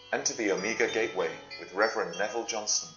Enter the Omega Gateway with Reverend Neville Johnson.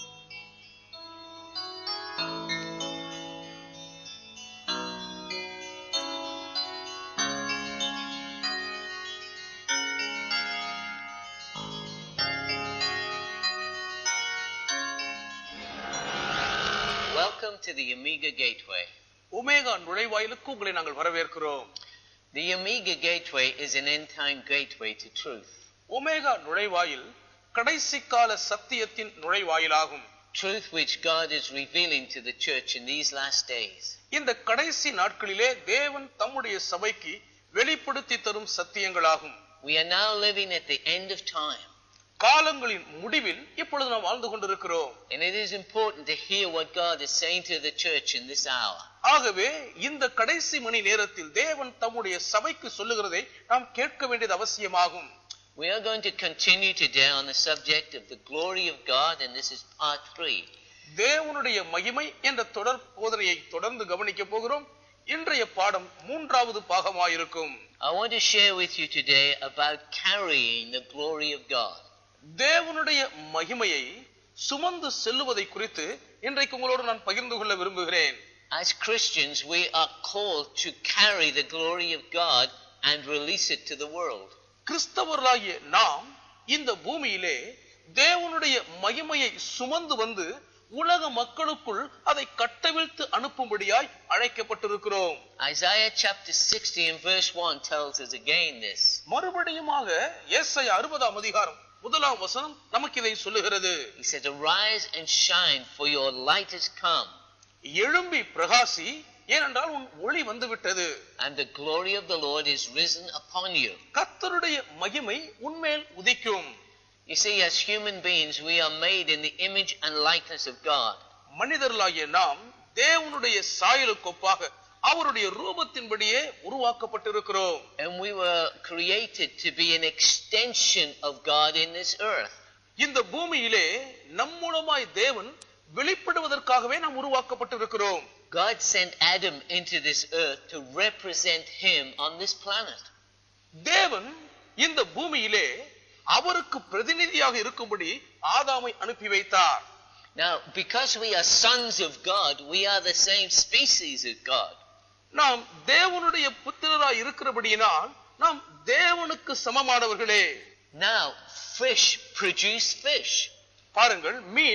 Welcome to the Omega Gateway. Omega நுழைவாயிலுக்கு உங்களை நாங்கள் வரவேற்கிறோம். The Omega Gateway is an end-time gateway to truth. Omega நுழைவாயில் கடைசி கால சத்தியத்தின் நுழைவாயிலாகும். Truth which God is revealing to the church in these last days. இந்த கடைசி நாட்களிலே தேவன் தம்முடைய சபைக்கு வெளிப்படுத்தி தரும் சத்தியங்களாகும். We are now living at the end of time. காலங்களின் முடிவில் இப்பொழுது நாம் வாழ்ந்து கொண்டிருக்கிறோம். And it is important to hear what God is saying to the church in this hour. ஆகவே இந்த கடைசி மணி நேரத்தில் தேவன் தம்முடைய சபைக்கு சொல்லுகிறதை நாம் கேட்க வேண்டியது அவசியமாகும். We are going to continue today on the subject of the glory of God, and this is part 3. தேவனுடைய மகிமை என்ற தொடர் போதனையை தொடர்ந்து கவனிக்க போகிறோம். இன்றைய பாடம் 3வது பாகமாயிருக்கும். I want to share with you today about carrying the glory of God. தேவனுடைய மகிமையை சுமந்து செல்லுவதை குறித்து இன்றைக்கு உங்களோடு நான் பகிர்ந்து கொள்ள விரும்புகிறேன். As Christians, we are called to carry the glory of God and release it to the world. கிறிஸ்தவர்களாகிய நாம் இந்த பூமியிலே தேவனுடைய மகிமையை சுமந்து வந்து உலக மக்களுக்குள் அதை கட்டவிழ்த்து அனுப்பும்படியாய் அழைக்கப்பட்டிருக்கிறோம். Isaiah chapter 60 and verse 1 tells us again this. மறுபடியுமாக ஏசாயா 60ஆம் அதிகாரம் 1ஆம் வசனம் நமக்கு இதை சொல்லுகிறது. He said, "Arise and shine, for your light has come." எழும்பி பிரகாசி, ஏனென்றால் உன் ஒளி வந்து விட்டது. And the glory of the Lord is risen upon you. கர்த்தருடைய மகிமை உன்மேல் உதிக்கும். You see, as human beings, we are made in the image and likeness of God. மனிதர்களாகிய நாம் தேவனுடைய சாயலுக்கொப்பாக அவருடைய ரூபத்தின்படியே உருவாக்கப்பட்டிருக்கிறோம். And we were created to be an extension of God in this earth. இந்த பூமியிலே நம் மூலமாய் தேவன் வெளிப்படுவதற்காகவே நாம் உருவாக்கப்பட்டிருக்கிறோம். God sent Adam into this earth to represent him on this planet. தேவன் இந்த பூமியிலே அவருக்கு பிரதிநிதியாக இருக்கும்படி ஆதாமை அனுப்பி வைத்தார். Now, because we are sons of God, we are the same species of God. நாம் தேவனுடைய புத்திரராய் இருக்கிறபடியினால் நாம் தேவனுக்கு சமமானவர்களே. Now, fish produce fish. பாருங்கள்,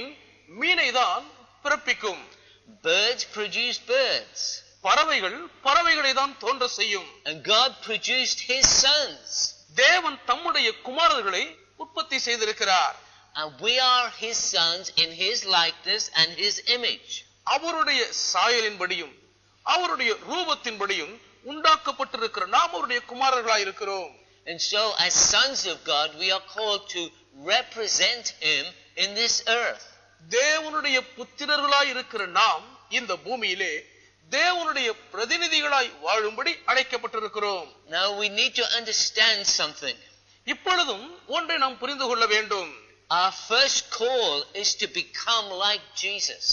மீனை தான் பிறப்பிக்கும். Birds produce birds. பறவைகள் பறவைகளை தான் தோன்ற செய்யும். And God produced his sons. தேவன் தம்முடைய குமாரர்களை உற்பத்தி செய்திருக்கிறார். And we are his sons in his likeness and his image. அவருடைய சாயலின்படியும் அவருடைய ரூபத்தின்படியும் உண்டாக்கப்பட்டிருக்கிற நாம் அவருடைய குமாரர்களாய் இருக்கிறோம். And so, as sons of God, we are called to represent him in this earth. தேவனுடைய புத்திரர்களாய் இருக்கிற நாம் இந்த பூமியிலே தேவனுடைய பிரதிநிதிகளாய் வாழும்படி அழைக்கப்பட்டிருக்கிறோம். Now we need to understand something. இப்பொழுதும் ஒன்றை நாம் புரிந்து கொள்ள வேண்டும். Our first call is to become like Jesus.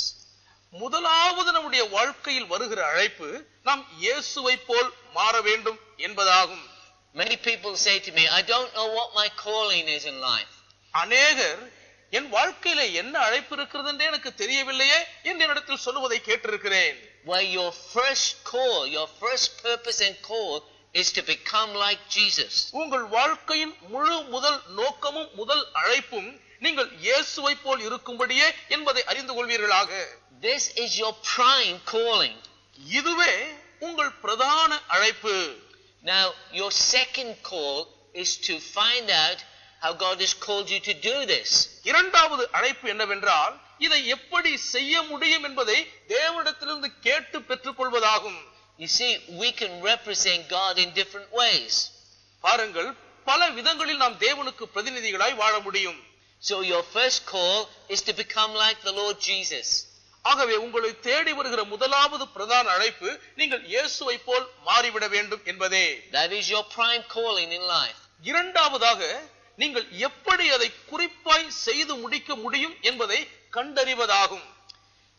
முதலாவது நம்முடைய வாழ்க்கையில் வருகிற அழைப்பு நாம் இயேசுவை போல் மாற வேண்டும் என்பதாகும். Many people say to me, "I don't know what my calling is in life." அநேகர் என் வாழ்க்கையில என்ன அழைப்பு இருக்கிறது என்று எனக்கு தெரியவில்லையே என்று என்னிடத்தில் சொல்லுவதை கேட்டிருக்கிறேன். Well, your first call, your first purpose and call is to become like Jesus. உங்கள் வாழ்க்கையின் முதல் நோக்கமும் முதல் அழைப்பும் நீங்கள் இயேசுவை போல் இருக்கும்படியே என்பதை அறிந்து கொள்வீர்களாக. This is your prime calling. இதுவே உங்கள் பிரதான அழைப்பு. Now, your second call is to find out how God has called you to do this. இரண்டாவது அழைப்பு என்னவென்றால் இதை எப்படி செய்ய முடியும் என்பதை தேவனிடத்திலிருந்து கேட்டு பெற்றுக்கொள்வதாகும். You see, we can represent God in different ways. பாருங்கள், பல விதங்களில் நாம் தேவனுக்கு பிரதிநிதிகளாய் வாழ முடியும். So your first call is to become like the Lord Jesus. ஆகவே உங்களை தேடி வருகிற முதலாவது பிரதான அழைப்பு நீங்கள் இயேசுவை போல் மாறிவிட வேண்டும் என்பதே. That is your prime calling in life. இரண்டாவதாக நீங்கள் எப்படி அதை குறிப்பாய் செய்து முடிக்க முடியும் என்பதை கண்டறிவதாகும்.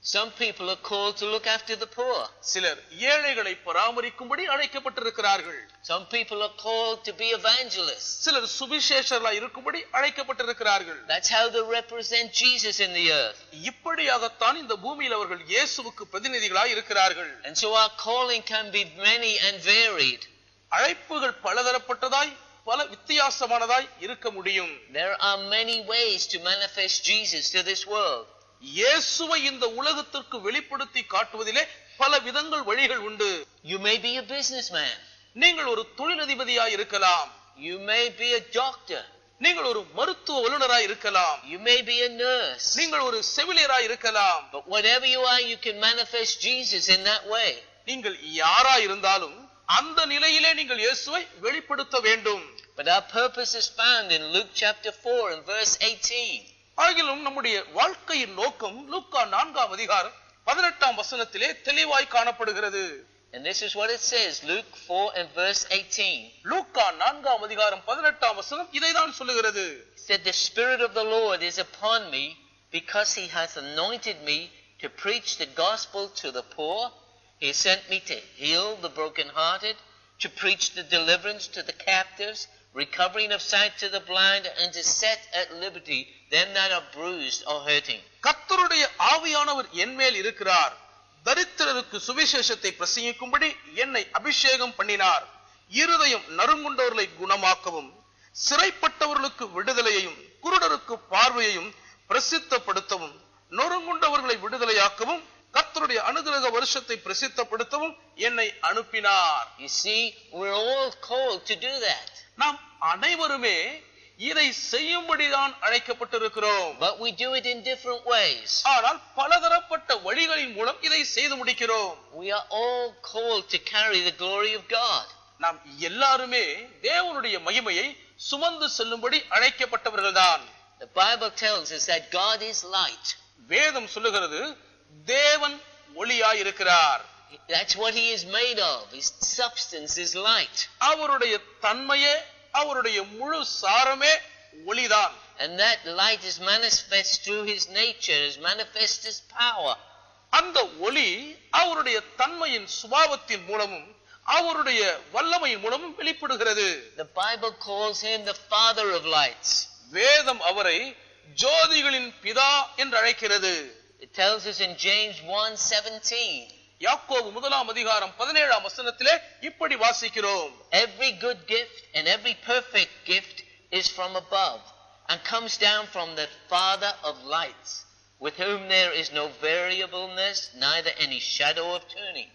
Some people are called to look after the poor. சிலர் ஏழைகளை பராமரிக்கும்படி அழைக்கப்பட்டிருக்கிறார்கள். Some people are called to be evangelists. சிலர் சுவிசேஷகர்களாய் இருக்கும்படி அழைக்கப்பட்டிருக்கிறார்கள். That's how they represent Jesus in the earth. இப்படியாகத்தான் இந்த பூமியில் அவர்கள் இயேசுவுக்கு பிரதிநிதிகளாய் இருக்கிறார்கள். And so our calling can be many and varied. அழைப்புகள் பலதரப்பட்டதாய் பல வித்தியாசமானதாய் இருக்க முடியும். There are many ways to manifest Jesus to this world. இயேசுவை இந்த உலகத்திற்கு வெளிப்படுத்தி காட்டுவதிலே பல விதங்கள் வழிகள் உண்டு. You may be a businessman. நீங்கள் ஒரு தொழிலதிபதியாய் இருக்கலாம். You may be a doctor. நீங்கள் ஒரு மருத்துவ வல்லுநராய் இருக்கலாம். You may be a nurse. நீங்கள் ஒரு செவிலியராய் இருக்கலாம். But whatever you are, you can manifest Jesus in that way. நீங்கள் யாராய் இருந்தாலும் அந்த நிலையிலே நீங்கள் இயேசுவை வெளிப்படுத்த வேண்டும். But our purpose is found in Luke chapter 4 and verse 18. ஆகிலும் நம்முடைய வாழ்க்கையின் நோக்கம் லூக்கா 4ஆம் அதிகாரம் 18ஆம் வசனத்திலே தெளிவாய் காணப்படுகிறது. And this is what it says, Luke 4 and verse 18. லூக்கா 4ஆம் அதிகாரம் 18ஆம் வசனம் இதைதான் சொல்லுகிறது. It said, "The Spirit of the Lord is upon me, because he has anointed me to preach the gospel to the poor. He sent me to heal the brokenhearted, to preach the deliverance to the captives, recovering of sight to the blind, and to set at liberty them that are bruised or hurting." கர்த்தருடைய ஆவியானவர் என்மேல் இருக்கிறார். தரித்திரருக்கு சுவிசேஷத்தை பிரசங்கிக்கும்படி என்னை அபிஷேகம் பண்ணினார். இருதயம் நறுங்குண்டவர்களை குணமாக்கவும், சிறைப்பட்டவர்களுக்கு விடுதலையையும், குருடருக்கு பார்வையையும் பிரசித்தப்படுத்தவும், நொறுங்குண்டவர்களை விடுதலையாக்கவும், கர்த்தருடைய அனுகிரக வருஷத்தை பிரசித்தப்படுத்தவும் என்னை அனுப்பினார். You see, we're all called to do that. நாம் அனைவருமே இதை செய்யும்படிதான் அழைக்கப்பட்டிருக்கிறோம். But we do it in different ways. ஆனால் பலதரப்பட்ட வழிகளின் மூலம் இதை செய்து முடிக்கிறோம். We are all called to carry the glory of God. நாம் எல்லாருமே தேவனுடைய மகிமையை சுமந்து செல்லும்படி அழைக்கப்பட்டவர்கள்தான். The Bible tells us that God is light. வேதம் சொல்லுகிறது தேவன் ஒளியாய் இருக்கிறார். That's what he is made of. His substance is light. அவருடைய தன்மையே, அவருடைய முழு சாரமே ஒளிதான். And that light is manifest through his nature, is manifest his power. அந்த ஒளி அவருடைய தன்மையின் சுபாவத்தின் மூலமும் அவருடைய வல்லமையின் மூலமும் வெளிப்படுகிறது. The Bible calls him the father of lights. வேதம் அவரை ஜோதிகளின் பிதா என்று அழைக்கிறது. It tells us in James 1:17. யாக்கோபு 1ஆம் அதிகாரம் 17ஆம் வசனத்திலே இப்படி வாசிக்கிறோம். Every good gift and every perfect gift is from above and comes down from the Father of lights, with whom there is no variableness, neither any shadow of turning.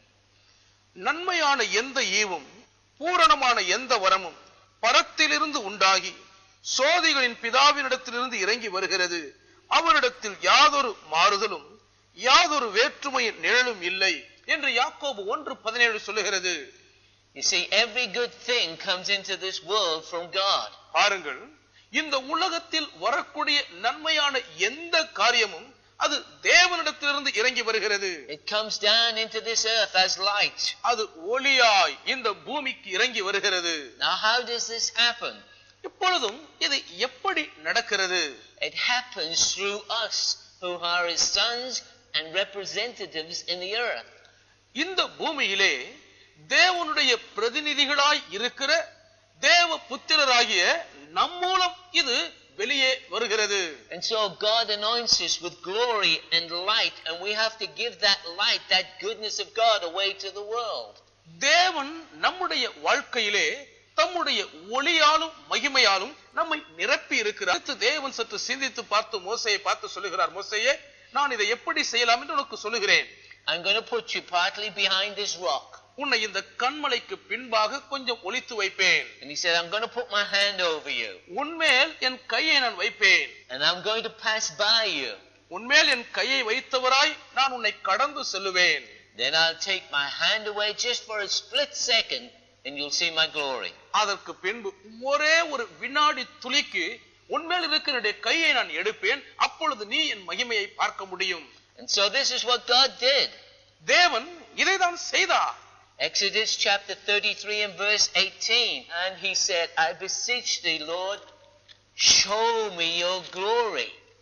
நன்மையான எந்த ஈவும் பூரணமான எந்த வரமும் பரத்திலிருந்து உண்டாகி சோதிகளின் பிதாவினிடத்திலிருந்து இறங்கி வருகிறது. அவரிடத்தில் யாதொரு மாறுதலும் யாதொரு வேற்றுமையின் நிழலும் இல்லை என்று யாக்கோபு 1:17 சொல்லுகிறது. You see, every good thing comes into this world from God. பாருங்கள், இந்த உலகத்தில் வரக்கூடிய நன்மையான எந்த காரியமும் அது தேவனிடத்திலிருந்து இறங்கி வருகிறது. It comes down into this earth as light. அது ஒளியாய் இந்த பூமிக்கு இறங்கி வருகிறது. Now how does this happen? இப்பொழுதும் இது எப்படி நடக்கிறது? It happens through us who are his sons and representatives in the earth. இந்த பூமியிலே தேவனுடைய பிரதிநிதிகளாய் இருக்கிற தேவ புத்திரராகிய நம் மூலம் இது வெளியே வருகிறது. And so God anoints us with glory and light, and we have to give that light, that goodness of God away to the world. தேவன் நம்முடைய வாழ்க்கையிலே தம்முடைய ஒளியாலும் மகிமையாலும் நம்மை நிரப்பி இருக்கிறார். தேவன் சற்று சிந்தித்து பார்த்து மோசேயை பார்த்து சொல்லுகிறார், மோசேயே, நான் இதை எப்படி செய்யலாம் என்று உனக்கு சொல்லுகிறேன். I'm going to put you partly behind this rock. உன்னை இந்த கன்மலைக்கு பின்பாக கொஞ்சம் ஒளித்து வைப்பேன். And he said, I'm going to put my hand over you. உன்மேல் என் கையை நான் வைப்பேன். And I'm going to pass by you. உன்மேல் என் கையை வைத்தவராய் நான் உன்னை கடந்து செல்லுவேன். Then I'll take my hand away just for a split second, and you'll see my glory. அதற்கு பின்பு ஒரே ஒரு வினாடி துளிக்கு உன்மேல் இருக்கிற கையை நான் எடுப்பேன். அப்பொழுது நீ என் மகிமையை பார்க்க முடியும். And so this is what God did. தேவன் இதைதான் செய்தார். Exodus chapter 33 and verse 18. And he said, I beseech thee, Lord, show me your glory.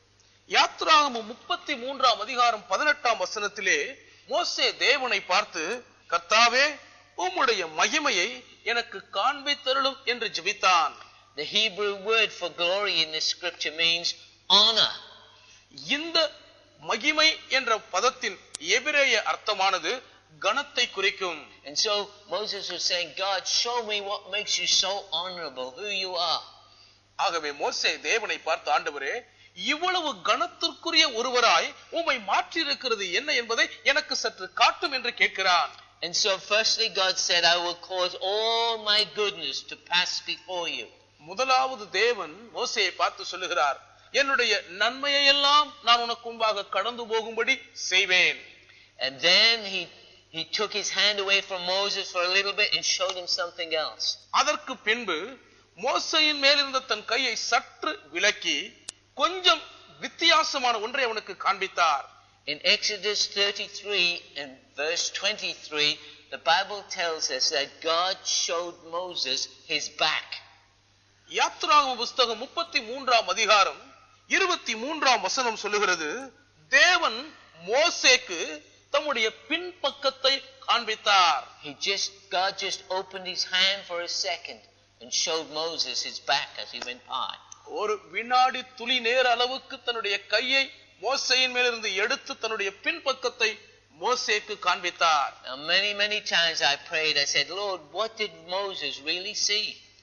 யாத்ராகமம் 33ஆம் அதிகாரம் 18ஆம் வசனத்திலே மோசே தேவனை பார்த்து, கர்த்தாவே உம்முடைய மகிமையை எனக்கு காண்பித்தருளும் என்று ஜெபித்தான். The Hebrew word for glory in this scripture means honor. இந்த மகிமை என்ற பதத்தின் எபிரேய அர்த்தமானது கனத்தை குறிக்கும். And so Moses was saying, God, show me what makes you so honorable, who you are. ஆகவே மோசே தேவனை பார்த்து, ஆண்டவரே, இவ்வளவு கனத்திற்குரிய ஒருவராய் உம்மை மாற்றி இருக்கிறது என்ன என்பதை எனக்கு சற்று காட்டும் என்று கேட்கிறான். And so firstly God said, I will cause all my goodness to pass before you. முதலாவது தேவன் மோசேயை பார்த்து சொல்லுகிறார், என்னுடைய நன்மையை எல்லாம் நான் உனக்கு முன்பாக கடந்து போகும்படி செய்வேன். And then he took his hand away from Moses for a little bit and showed him something else. அதற்கு பின்பு மோசேயின் மேல் இருந்த தன் கையை சற்று விலக்கி கொஞ்சம் வித்தியாசமான ஒன்றை அவனுக்கு காண்பித்தார். In Exodus 33 and verse 23, the Bible tells us that God showed Moses his back. யாத்ராகம புத்தகம் 33ஆம் அதிகாரம் 23ஆம் வசனம் சொல்லுகிறது, தேவன் மோசேக்கு தம்முடைய பின்பக்கத்தை காண்பித்தார். God just opened his hand for a second and showed Moses his back as he went by. ஒரு வினாடி துளி நேர அளவுக்கு தன்னுடைய கையை மோசேயின் மேலிருந்து எடுத்து தன்னுடைய பின்பக்கத்தை மோசேக்கு காண்பித்தார். Now many times I prayed, I said, Lord, what did Moses really see?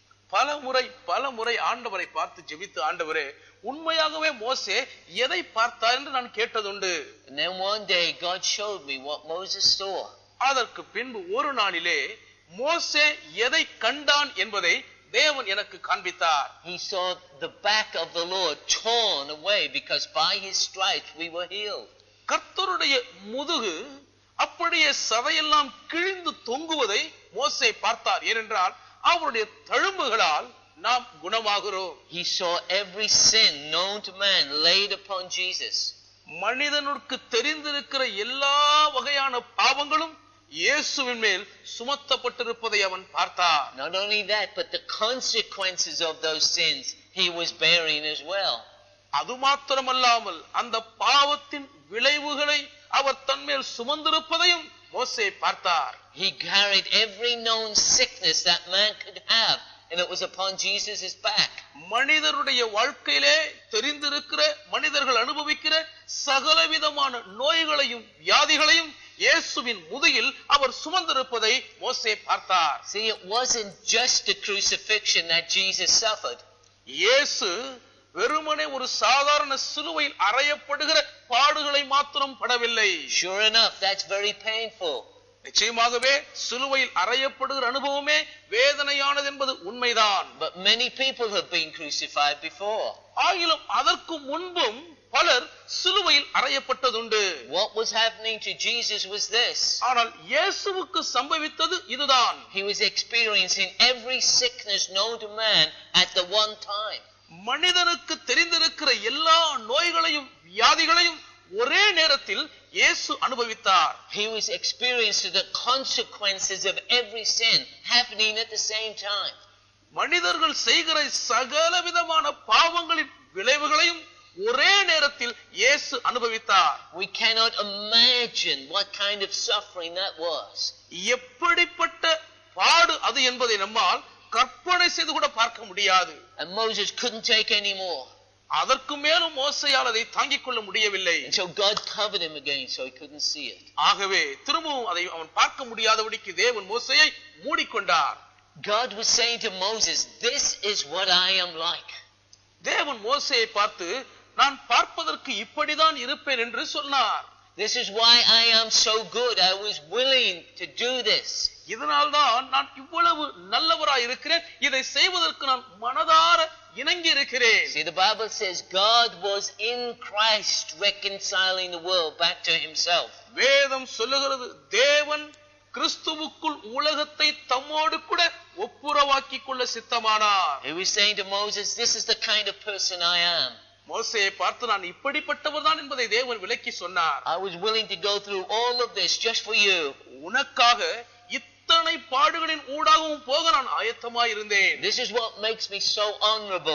பல முறை ஆண்டவரை பார்த்து ஜெபித்து, ஆண்டவரே, உண்மையாகவே மோசே எதை பார்த்தார் என்று நான் கேட்டதுண்டு. And then one day God showed me what Moses saw. அதற்கு பின்பு ஒரு நாளிலே மோசே எதை கண்டான் என்பதை தேவன் எனக்கு காண்பித்தார். He saw the back of the Lord torn away because by his stripes we were healed. கர்த்தருடைய முதுகு அப்படியே சதையெல்லாம் கிழிந்து தொங்குவதை மோசே பார்த்தார். ஏனென்றால் அவருடைய தழும்புகளால் நாம் குணமாகிறோம். He saw every sin known to man laid upon Jesus. மனிதனுக்கு தெரிந்திருக்கிற எல்லா வகையான பாவங்களும் இயேசுவின் மேல் சுமத்தப்பட்டிருப்பதை அவன் பார்த்தார். Not only that, but the consequences of those sins he was bearing as well. அது மாத்திரமல்லாமல் அந்த பாவத்தின் விளைவுகளை அவர் தன்மேல் சுமந்திருப்பதையும் மோசே பார்த்தார். He carried every known sickness that man could have, and it was upon Jesus' back. மனிதருடைய வாழ்க்கையிலே தெரிந்திருக்கிற, மனிதர்கள் அனுபவிக்கிற சகலவிதமான நோய்களையும் வியாதிகளையும் இயேசுவின் முதுகில் அவர் சுமந்திருப்பதை மோசே பார்த்தார். See, it wasn't just the crucifixion that Jesus suffered. இயேசு வெறுமனே ஒரு சாதாரண சிலுவையில் அறையப்படுகிற பாடுகளை மாத்திரம் படவில்லை. Sure enough, that's very painful. நிச்சயமாகவே சிலுவையில் அறையப்படுகிற அனுபவமே வேதனையானது என்பது உண்மைதான். But many people have been crucified before. ஆகிலும் அதற்கு முன்பும் பலர் சிலுவையில் அறையப்பட்டதுண்டு. What was happening to Jesus was this. ஆனால் இயேசுவுக்கு சம்பவித்தது இதுதான். He was experiencing every sickness known to man at the one time. மனிதனுக்கு தெரிந்திருக்கிற எல்லா நோய்களையும் வியாதிகளையும் ஒரே நேரத்தில் இயேசு அனுபவித்தார். He was experiencing the consequences of every sin happening at the same time. மனிதர்கள் செய்கிற சகல விதமான பாவங்களின் விளைவுகளையும் ஒரே நேரத்தில் இயேசு அனுபவித்தார். We cannot imagine what kind of suffering that was. எப்படிப்பட்ட பாடு அது என்பதை நம்மால் கற்பனை செய்து கூட பார்க்க முடியாது. And Moses couldn't take any more. அதற்கு மேலும் மோசேயால் அதை தாங்கிக் கொள்ள முடியவில்லை. And so God covered him again so he couldn't see it. ஆகவே திரும்பவும் அதை அவன் பார்க்க முடியாதபடிக்கு தேவன் மோசேயை மூடிக்கொண்டார். God was saying to Moses, this is what I am like. தேவன் மோசேயை பார்த்து, நான் பார்ப்பதற்கு இப்படிதான் இருப்பேன் என்று சொன்னார். This is why I am so good. I was willing to do this. இதனால்தான் நான் இவ்வளவு நல்லவராய் இருக்கிறேன். இதை செய்வதற்கு நான் மனதார இணங்கி இருக்கிறேன். See, the Bible says God was in Christ reconciling the world back to himself. வேதம் சொல்லுகிறது, தேவன் கிறிஸ்துவுக்குள் உலகத்தை தம்மோடு கூட ஒப்புரவாக்கிக் கொள்ள சித்தமானார். He was saying to Moses, this is the kind of person I am. மோசேயை பார்த்து, நான் இப்படிப்பட்டவர் தான் என்பதை தேவன் விளக்கி சொன்னார். I was willing to go through all of this just for you. உனக்காக இத்தனை பாடுகளின் ஊடாகவும் போக நான் ஆயத்தமாய் இருந்தேன். This is what makes me so honorable.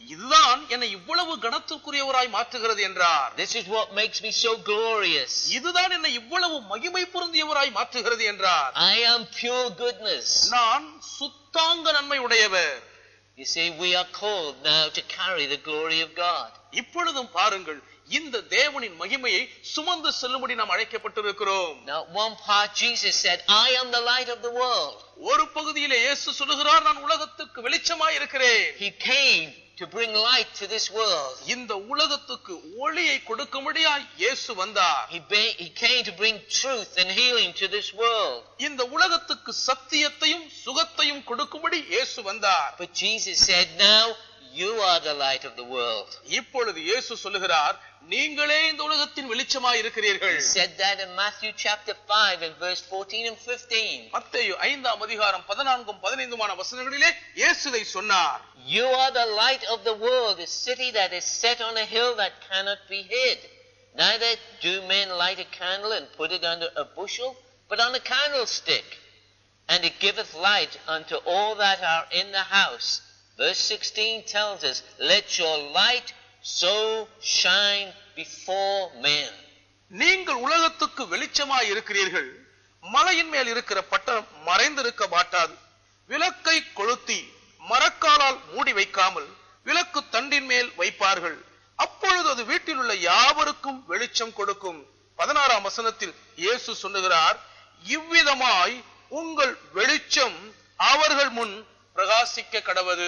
இதுதான் என்னை இவ்வளவு கனத்துக்குரியவராய் மாற்றுகிறது என்றார். This is what makes me so glorious. இதுதான் என்னை இவ்வளவு மகிமை பொருந்தியவராய் மாற்றுகிறது என்றார். I am pure goodness. நான் சுத்தாங்க நன்மை உடையவர். You see, we are called now to carry the glory of God. இப்பொழுதும் பாருங்கள், இந்த தேவனின் மகிமையை சுமந்து செல்லும்படி நாம் அழைக்கப்பட்டிருக்கிறோம். Now, one part Jesus said, I am the light of the world. ஒரு பகுதியிலே இயேசு சொல்லுகிறார், நான் உலகத்துக்கு வெளிச்சமாய் இருக்கிறேன். He came to bring light to this world. இந்த உலகத்துக்கு ஒளியை கொடுக்கும்படியாய் இயேசு வந்தார். He came to bring truth and healing to this world. இந்த உலகத்துக்கு சத்தியத்தையும் சுகத்தையும் கொடுக்கும்படி இயேசு வந்தார். But Jesus said, now you are the light of the world. இப்பொழுது இயேசு சொல்லுகிறார், நீங்களே இந்த உலகத்தின் வெளிச்சமாய் இருக்கிறீர்கள். He said that in Matthew chapter 5 and verse 14 and 15. மத்தேயு 5ஆம் அதிகாரம் 14 15 வசனங்களிலே இயேசு இதை சொன்னார். You are the light of the world, a city that is set on a hill that cannot be hid. Neither do men light a candle and put it under a bushel, but on a candlestick, and it giveth light unto all that are in the house. Verse 16 tells us, let your light so shine before men. நீங்கள் உலகத்துக்கு வெளிச்சமாய் இருக்கிறீர்கள். மலையின் மேல் இருக்கிற பட்டணம் மறைந்திருக்க மாட்டாது. விளக்கை கொளுத்தி மரக்காலால் மூடி வைக்காமல் விளக்கு தண்டின் மேல் வைப்பார்கள். அப்பொழுது அது வீட்டில் உள்ள யாவருக்கும் வெளிச்சம் கொடுக்கும். 16ஆம் வசனத்தில் இயேசு சொல்லுகிறார், இவ்விதமாய் உங்கள் வெளிச்சம் அவர்கள் முன் பிரகாசிக்க கடவது.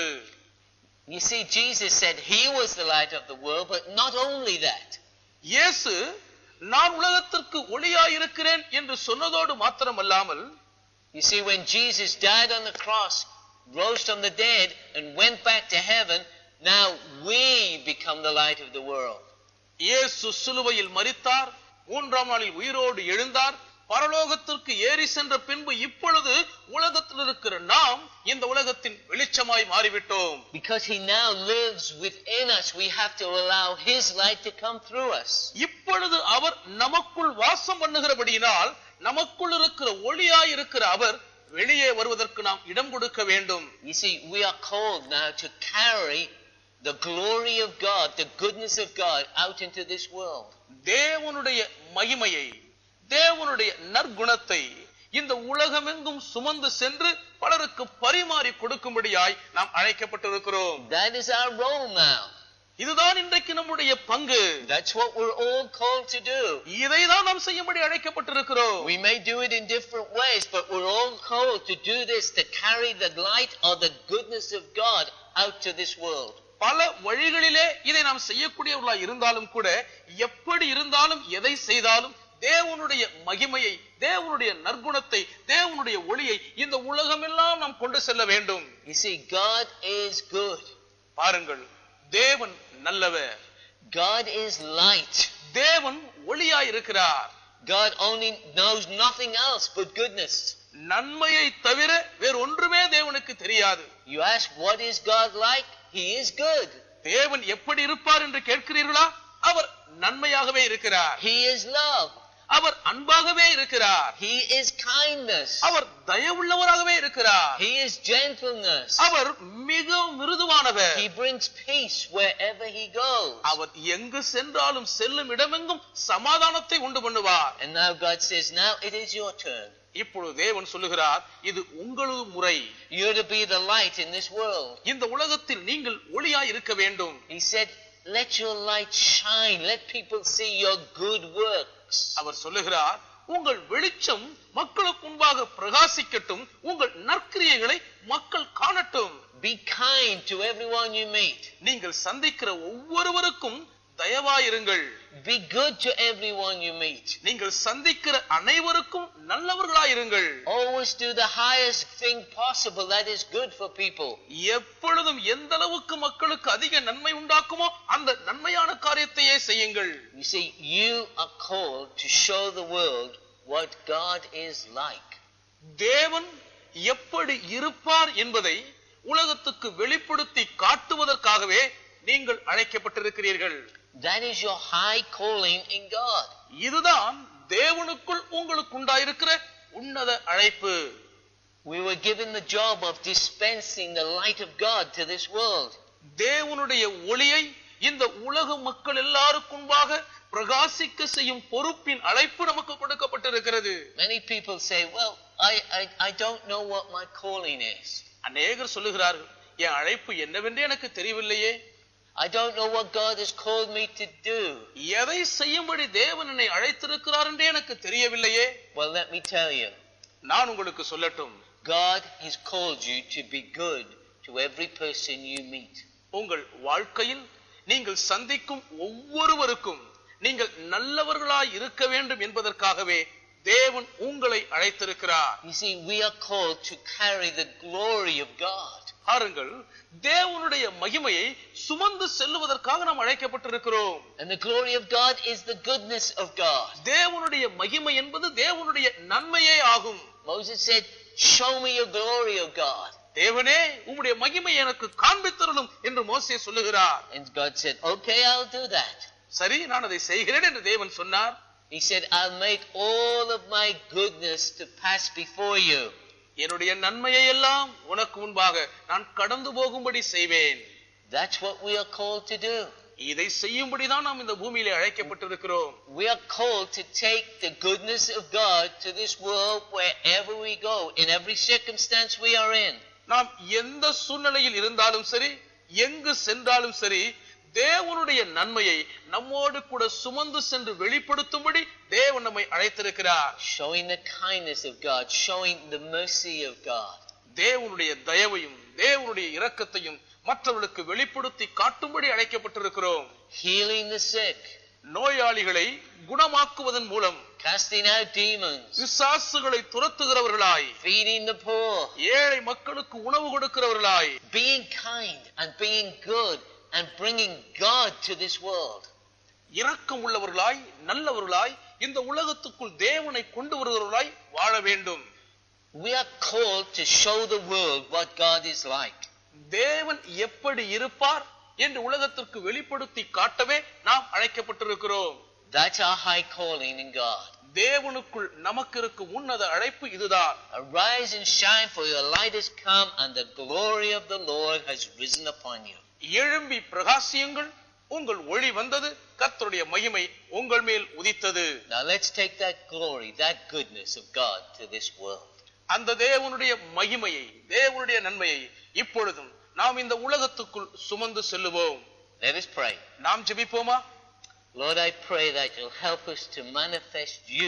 You see, Jesus said he was the light of the world, but not only that. இயேசு நான் உலகத்திற்கு ஒளியாய் இருக்கிறேன் என்று சொன்னதோடு மாத்திரமல்லாமல், you see, when Jesus died on the cross, rose from the dead and went back to heaven, now we become the light of the world. இயேசு சிலுவையில் மரித்தார், 3ஆம் நாளில் உயிரோடு எழுந்தார், பரலோகத்திற்கு ஏறி சென்ற பின்பு இப்பொழுது உலகத்தில் இருக்கிற நாம் இந்த உலகத்தின் வெளிச்சமாய் மாறிவிட்டோம். Because he now lives within us, we have to allow his light to come through us. இப்பொழுது அவர் நமக்குள் வாசம் பண்ணுகிறபடியினால் நமக்குள் இருக்கிற ஒளியாய் இருக்கிற அவர் வெளியே வருவதற்கு நாம் இடம் கொடுக்க வேண்டும். You see, we are called now to carry the glory of God, the goodness of God out into this world. தேவனுடைய மகிமையை, தேவனுடைய நற்குணத்தை இந்த உலகமெங்கும் சுமந்து சென்று பலருக்கு பரிமாறி கொடுக்கும்படியாய் நாம் அழைக்கப்பட்டிருக்கிறோம். That is our role now. இதுதான் இன்றைக்கு நம்முடைய பங்கு. That's what we're all called to do. இதைதான் நாம் செய்யும்படி அழைக்கப்பட்டிருக்கிறோம். We may do it in different ways, but we're all called to do this, to carry the light or the goodness of God out to this world. பல வழிகளிலே இதை நாம் செய்யக்கூடியவர்களாய் இருந்தாலும் கூட, எப்படி இருந்தாலும் எதை செய்தாலும் தேவனுடைய மகிமையை, தேவனுடைய நற்குணத்தை, தேவனுடைய ஒளியை இந்த உலகமெல்லாம் நாம் கொண்டு செல்ல வேண்டும். You see, God is good. பாருங்கள், தேவன் நல்லவர். God is light. தேவன் ஒளியாய் இருக்கிறார். God only knows nothing else but goodness. நன்மையை தவிர வேறு ஒன்றுமே தேவனுக்கு தெரியாது. You ask, what is God like? He is good. தேவன் எப்படி இருப்பார் என்று கேட்கிறீர்களா? அவர் நன்மையாகவே இருக்கிறார். He is love. அவர் அன்பாகவே இருக்கிறார். He is kindness. அவர் தயவுள்ளவராகவே இருக்கிறார். He is gentleness. அவர் மிகவும் மிருதுவானவர். He brings peace wherever he goes. அவர் எங்கு சென்றாலும் செல்லும் இடமெங்கும் சமாதானத்தை உண்டு பண்ணுவார். And now God says, now it is your turn. இப்பொழுது தேவன் சொல்லுகிறார், இது உங்களது முறை. You are to be the light in this world. இந்த உலகத்தில் நீங்கள் ஒளியாய் இருக்க வேண்டும். He said, let your light shine. Let people see your good works. அவர் சொல்லுகிறார், உங்கள் வெளிச்சம் மக்களுக்கு முன்பாக பிரகாசிக்கட்டும், உங்கள் நற்கிரியைகளை மக்கள் காணட்டும். Be kind to everyone you meet. நீங்கள் சந்திக்கிற ஒவ்வொருவருக்கும் தயவாயிருங்கள். Be good to everyone you meet. நீங்கள் சந்திக்கிற அனைவருக்கும் நல்லவர்களாயிருங்கள். Always do the highest thing possible that is good for people. எப்பொழுதும் எந்த அளவுக்கு மக்களுக்கு அதிக நன்மை உண்டாக்குமோ அந்த நன்மையான காரியத்தையே செய்யுங்கள். You see, you are called to show the world what God is like. தேவன் எப்படி இருப்பார் என்பதை உலகத்துக்கு வெளிப்படுத்தி காட்டுவதற்காகவே நீங்கள் அழைக்கப்பட்டிருக்கிறீர்கள். That is your high calling in God. இதுதான் தேவனுக்குள் உங்களுக்கு உண்டாயிருக்கிற உன்னத அழைப்பு. We were given the job of dispensing the light of God to this world. தேவனுடைய ஒளியை இந்த உலக மக்கள் எல்லாருக்கும்பாக பிரகாசிக்க செய்யும் பொறுப்பின் அழைப்பு நமக்கு கொடுக்கப்பட்டிருக்கிறது. Many people say, well, I don't know what my calling is. அநேகர் சொல்லுகிறார்கள், என் அழைப்பு என்னவென்று எனக்கு தெரியவில்லையே. I don't know what God has called me to do. எதை செய்யும்படி தேவன் என்னை அழைத்திருக்கிறார் என்றே எனக்கு தெரியவில்லையே. Well, let me tell you. நான் உங்களுக்கு சொல்லட்டும். God has called you to be good to every person you meet. உங்கள் வாழ்க்கையில் நீங்கள் சந்திக்கும் ஒவ்வொருவருக்கும் நீங்கள் நல்லவர்களாய் இருக்க வேண்டும் என்பதற்காகவே தேவன் உங்களை அழைத்திருக்கிறார். You see, we are called to carry the glory of God. பாருங்கள், தேவனுடைய மகிமையை சுமந்து செல்லுவதற்காக நாம் அழைக்கப்பட்டிருக்கிறோம். And the glory of God is the goodness of God. தேவனுடைய மகிமை என்பது தேவனுடைய நன்மையே ஆகும். Moses said, show me your glory, O God. தேவனே, உம்முடைய மகிமை எனக்கு காண்பித்தருளும் என்று மோசே சொல்லுகிறார். And God said, okay, I'll do that. சரி, நான் அதை செய்கிறேன் என்று தேவன் சொன்னார். He said, I'll make all of my goodness to pass before you. என்னுடைய நன்மையை எல்லாம் உனக்கு முன்பாக நான் கடந்து போகும்படி செய்வேன். That's what we are called to do. இதை செய்யும்படிதான் நாம் இந்த பூமியிலே அழைக்கப்பட்டிருக்கிறோம். We are called to take the goodness of God to this world wherever we go, in every circumstance we are in. நாம் எந்த சூழ்நிலையில் இருந்தாலும் சரி, எங்கு சென்றாலும் சரி, தேவனுடைய நன்மையை நம்மோடு கூட சுமந்து சென்று வெளிப்படுத்தும்படி தேவன் நம்மை அழைத்திருக்கிறார். Showing the kindness of God, showing the mercy of God. தேவனுடைய தயவையும் தேவனுடைய இரக்கத்தையும் மற்றவர்களுக்கு வெளிப்படுத்தி காட்டும்படி அழைக்கப்பட்டிருக்கிறோம். Healing the sick, நோயாளிகளை குணமாக்குவதன் மூலம், casting out demons, பிசாசுகளை துரத்துகிறவர்களாய், feeding the poor, ஏழை மக்களுக்கு உணவு கொடுக்கிறவர்களாய், being kind and being good and bringing God to this world. இரக்கம் உள்ளவர்களாய், நல்லவர்களாய், இந்த உலகத்துக்குள் தேவனை கொண்டு வருகிறவர்களாய் வாழ வேண்டும். We are called to show the world what God is like. தேவன் எப்படி இருப்பார் என்று உலகத்திற்கு வெளிப்படுத்தி காட்டவே நாம் அழைக்கப்பட்டிருக்கிறோம். That's our high calling in God. தேவனுக்குள் நமக்கு இருக்கும் உன்னத அழைப்பு இதுதான். Arise and shine, for your light has come and the glory of the Lord has risen upon you. எழும்பி பிரகாசியுங்கள், உங்கள் ஒளி வந்தது, கர்த்தருடைய மகிமை உங்கள் மேல் உதித்தது. Now let's take that glory, that goodness of God to this world. அந்த தேவனுடைய மகிமையை, தேவனுடைய நன்மையை இப்பொழுதும் நாம் இந்த உலகத்துக்குள் சுமந்து செல்லுவோம். Let us pray. நாம் ஜெபிப்போமா? Lord, I pray that you'll help us to manifest you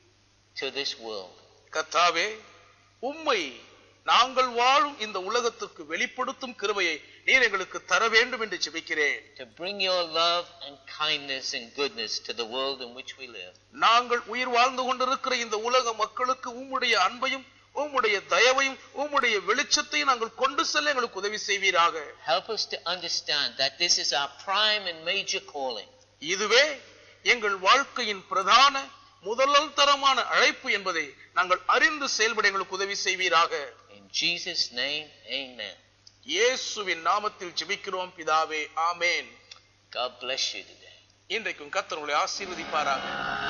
to this world. கர்த்தாவே, உம்மை நாங்கள் வாழும் இந்த உலகத்திற்கு வெளிப்படுத்தும் கிருபையை நீர் எங்களுக்கு தர வேண்டும் என்று ஜெபிக்கிறேன். To bring your love and kindness and goodness to the world in which we live. நாங்கள் உயிர் வாழ்ந்து கொண்டிருக்கிற இந்த உலக மக்களுக்கு உம்முடைய அன்பையும் உம்முடைய தயவையும் உம்முடைய வெளிச்சத்தையும் நாங்கள் கொண்டு செல்ல எங்களுக்கு உதவி செய்வீராக. Help us to understand that this is our prime and major calling. இதுவே எங்கள் வாழ்க்கையின் பிரதான முதல் தரமான அழைப்பு என்பதை நாங்கள் அறிந்து செயல்பட எங்களுக்கு உதவி செய்வீராக. In Jesus' name, amen. இயேசுவின் நாமத்தில் ஜெபிக்கிறோம் பிதாவே, ஆமென். God bless you today. இன்றைக்கும் கர்த்தர் உங்களை ஆசீர்வதிப்பாராக.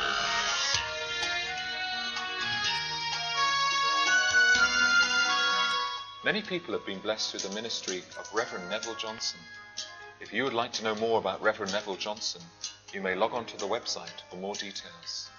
Many people have been blessed through the ministry of Reverend Neville Johnson. If you would like to know more about Reverend Neville Johnson, you may log on to the website for more details.